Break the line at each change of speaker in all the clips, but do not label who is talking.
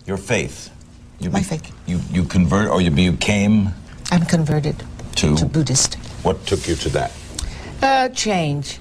Your faith.
My faith.
You convert, or you became?
I'm converted
to
Buddhist.
What took you to that?
Change.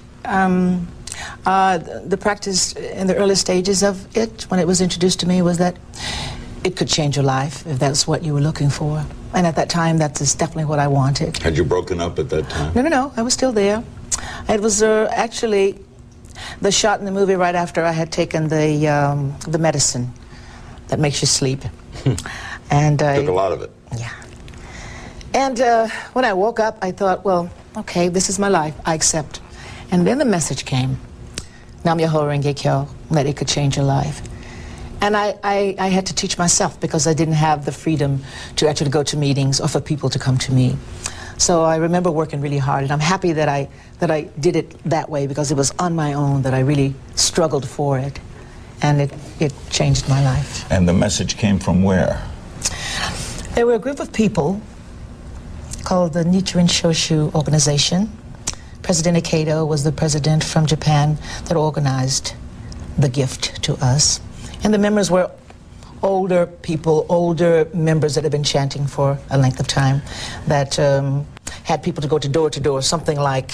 The practice in the early stages of it, when it was introduced to me, was that it could change your life if that's what you were looking for. And at that time, that's definitely what I wanted.
Had you broken up at that time?
No. I was still there. It was actually the shot in the movie right after I had taken the medicine that makes you sleep. And
took a lot of it.
Yeah. And when I woke up, I thought, well, okay, this is my life. I accept. And then the message came, Nam Myoho Renge Kyo, that it could change your life. And I had to teach myself because I didn't have the freedom to actually go to meetings or for people to come to me. So I remember working really hard, and I'm happy that I did it that way because it was on my own that I really struggled for it. And it changed my life.
And the message came from where?
There were a group of people called the Nichiren Shoshu Organization. President Ikeda was the president from Japan that organized the gift to us. And the members were older people, older members that had been chanting for a length of time, that had people to go door to door, something like,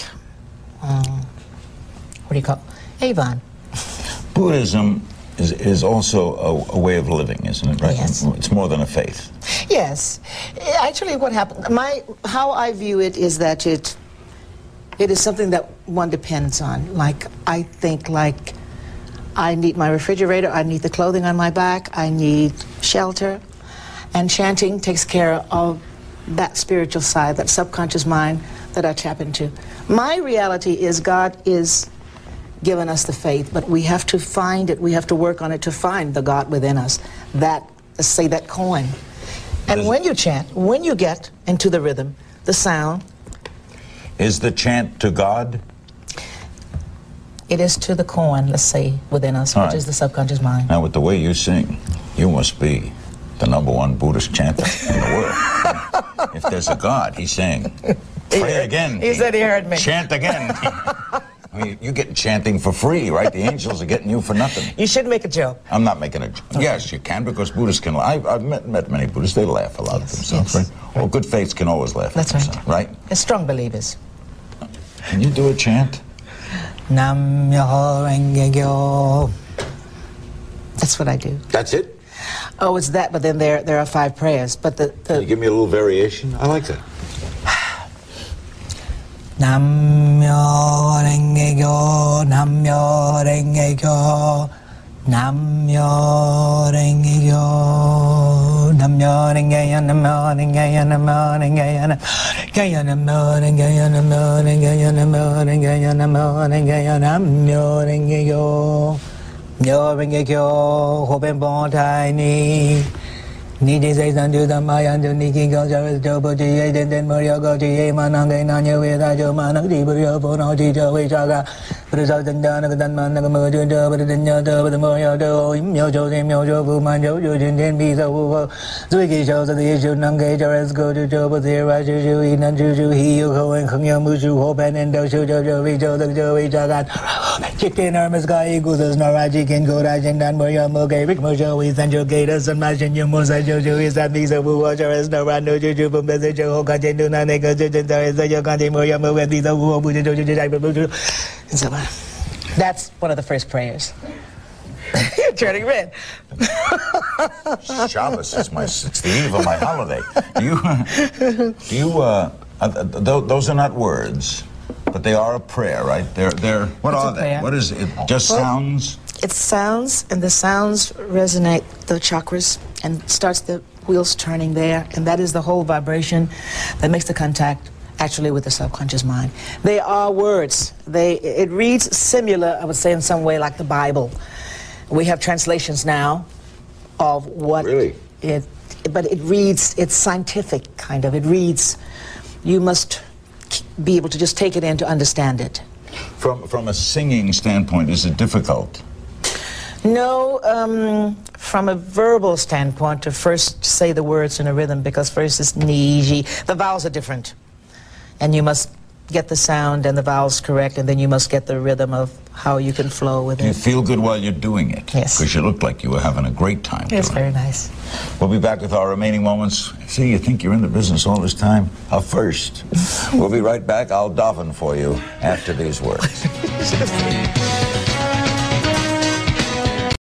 what do you call it? Avon.
Buddhism is also a way of living, isn't it? Right?
Yes.
It's more than a faith.
Yes. Actually, what happened, how I view it is that it is something that one depends on. Like, I think, like, I need my refrigerator, I need the clothing on my back, I need shelter, and chanting takes care of that spiritual side, that subconscious mind that I tap into. My reality is God is given us the faith, but we have to find it, we have to work on it to find the God within us, that, let's say, that coin. And when you chant, when you get into the rhythm, the sound.
Is the chant to God?
It is to the coin, let's say, within us, which is the subconscious mind.
Now, with the way you sing, you must be the #1 Buddhist chanter in the world. If there's a God, he's saying, pray again.
He said he heard me.
Chant again. I mean, you're getting chanting for free, right? The angels are getting you for nothing.
You should make a joke.
I'm not making a joke. Okay. Yes, you can, because Buddhists can laugh. I've met many Buddhists. They laugh a lot at themselves, right? Well, good faiths can always laugh at themselves, right?
They're strong believers.
Can you do a chant?
Nam Myoho Renge Kyo. That's what I do.
That's it?
Oh, it's that, but then there are 5 prayers. But
Can you give me a little variation? I like that.
Nam Myoho Renge Kyo, Nam Myoho Renge Kyo, Nam Myoho Renge Kyo, Nam Myoho Renge Kyo, Nam Myoho Renge Kyo, Nam Myoho Renge Kyo, Nam Myoho Renge Kyo, Nam Myoho Renge Kyo, Nam Myoho Renge Kyo, Nam Myoho Renge Kyo, Myoho Renge Kyo, Hopen Bon Tai Ni. Niji say sanju dhammayan to niki go javis to puji then morio go to ye mananga nanya veda jo manang di burio pono ti jo we chaga prasa dandana dan mananga mojo jo but danya to but morio do myo jo de myo jo bu man jo jo jin den bi so wo zui show the issue nanga javis go to jo but there ra ju ju nan ju ju hi yu ho and khang yo mu ju ho ban and do jo jo we jo the jo we chaga chicken armas guy goes as naraji can go rajin dan morio mo ge rik mojo we sanjo gators and imagine you mo Jojo is that these are who watch us no run no juju from the Jojo Kajan do not make a judge there is a Yokandi Moyamo and these are who and so on. That's one of the first prayers. You're turning red.
Shabbos is it's the eve of my holiday. Those are not words, but they are a prayer, right? They're what are they? What is it? Just sounds?
It sounds, and the sounds resonate the chakras and starts the wheels turning there, and that is the whole vibration that makes the contact actually with the subconscious mind. They are words. It reads similar, I would say, in some way like the Bible. We have translations now of what but it reads, it's scientific kind of. It reads, you must be able to just take it in to understand it.
From a singing standpoint, is it difficult?
No, from a verbal standpoint, to first say the words in a rhythm, because first it's ni, the vowels are different. And you must get the sound and the vowels correct, and then you must get the rhythm of how you can flow with
Do you
it.
feel good while you're doing it?
Yes.
Because you look like you were having a great time
It's
doing it.
very nice.
We'll be back with our remaining moments. See, you think you're in the business all this time? How first? We'll be right back. I'll daven for you after these words.